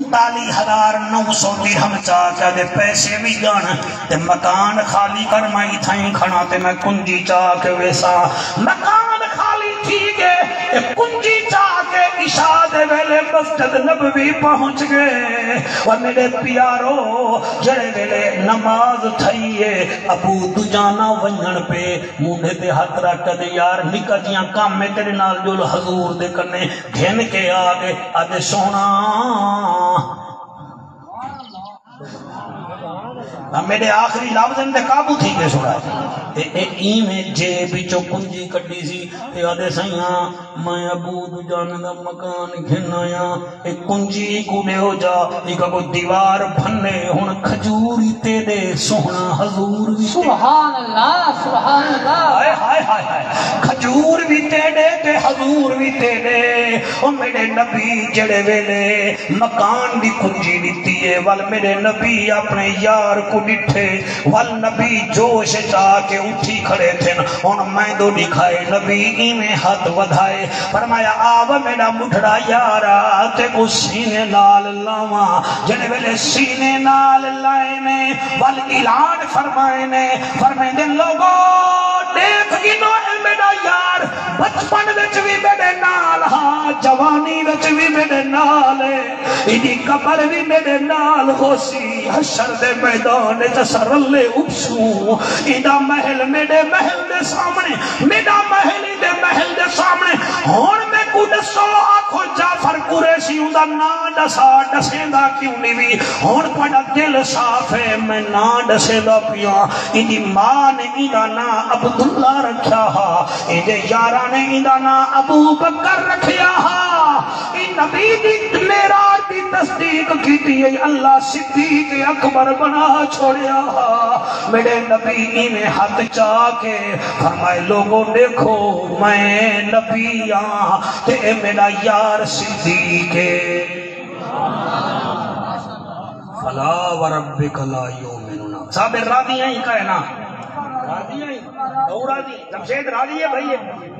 40,900 درہم چاہ کیا دے پیسے بھی گن تے مکان خالی کر مائی تھائیں کھڑا تے میں کنجی چاہ کے ویسا مکان خالی تھی گے کنجی چاہ کے عشاء دے ویلے مسجد نبوی پہنچ گئے اور میرے پیارو جڑے ویلے نماز تھائیے ابو دجانا ونجن پہ مونڈے تے ہاتھ رکھ دے یار نکا جیاں کام میں تیرے نال جو حضور دے کرنے گھن کے آگے آدھے سونا میرے آخری لفظ اندے قابو تھی کے سوڑا میں جے بچو کنجی کٹی سی تے آدھے سیاں میں ابو دجان دا مکان گھنایا ایک کنجی کو لے ہو جا ایک کو دیوار بھنے ہون کھجوری تے دے سونا حضور بھی سبحان اللہ سبحان اللہ ہائے ہائے ہائے کھجور بھی تے دے تے حضور بھی تے دے اور میرے نبی جڑے ویلے مکان دی کنجی دیتی ہے وال میرے نبی اپنے یار کو ڈٹھے وال نبی جوش چاہ کے اٹھی کھڑے تھے ان میں دو دکھائے نبی میں ہاتھ ودھائے فرمایا آو میرا مٹھڑا یارا تے کو سینے نال لاواں جنے ویلے سینے نال لائے نے وال اعلان فرمائے نے فرمائے دے لوگوں دیکھ گنو اے میرا یار بچپن وچ بھی میرے نال ہاں جوانی وچ بھی میرے نال ایدی قبر بھی میرے نال ہوسی حشر دے میدان جسرلے اپسوں ایدہ محل میرے محل دے سامنے میرا محل دے محل دے سامنے ہون میں کو دسو آنکھو جعفر قریشی اندہ نا ڈسا ڈسے دا کیوں نہیں بھی ہون پڑا دل صاف ہے میں نا ڈسے دا پیا ایدی ماں نے ایدہ نا عبداللہ رکھیا ہا ایدے یارہ نے ایدہ نا ابو بکر رکھیا ہا این نبی دی میرا دی تصدیق کی تھی اللہ صدیق اکبر بنا چھوڑیا میرے نبی میں ہاتھ چاہ کے فرمائے لوگوں دیکھو میں نبی آں تے میرا یار صدیق فلا وربک لا یومنون صاحب راضی ہیں ہی کہے نا راضی ہیں تو راضی جمشید راضی ہے بھائی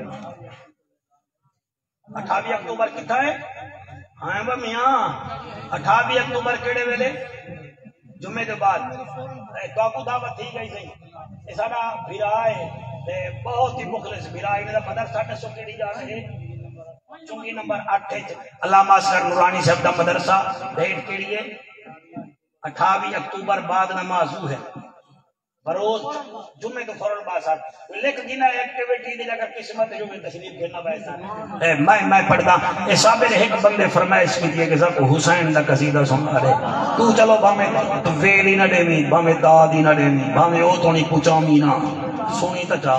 28 اکتوبر کتھا ہے ہاں با میاں 28 اکتوبر کیڑے ویلے جمعے دے بعد کاکو دعوت تھی گئی سی یہ ساڑا بھیرائے بہت ہی مخلص بھیرائے میرا مدرسہ ٹسو کیڑی جا رہے چونگی نمبر 8 علامہ اصغر نورانی صاحب دا مدرسہ ڈیٹ کیڑی ہے 28 اکتوبر بعد نمازو ہے بروز جمعے کے فوراً باسار لیکن جنہ ایکٹیویٹی دی جگہ قسمت جو میں تشریف گھرنا بائیسا میں پڑھتا اے صابر ایک بندے فرمائش کی دیئے کہ سب حسین دا قصیدہ سننا رہے تو چلو بھامے تو ویلی نہ دے می بھامے دادی نہ دے می بھامے او تو نہیں پوچھا مینا سنی تا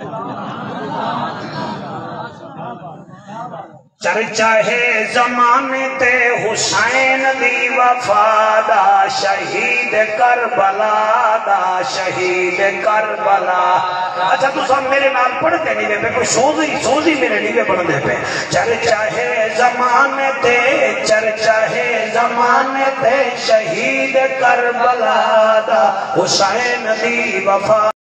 چرچا ہے زمانے تے حسین دی وفادا شہید کربلا دا شہید کربلا اچھا تو سب میرے نام پڑھتے نہیں دے پہ کوئی سوزی میرے نیوے پڑھ دے پہ چرچا ہے زمانے تے شہید کربلا دا حسین دی وفادا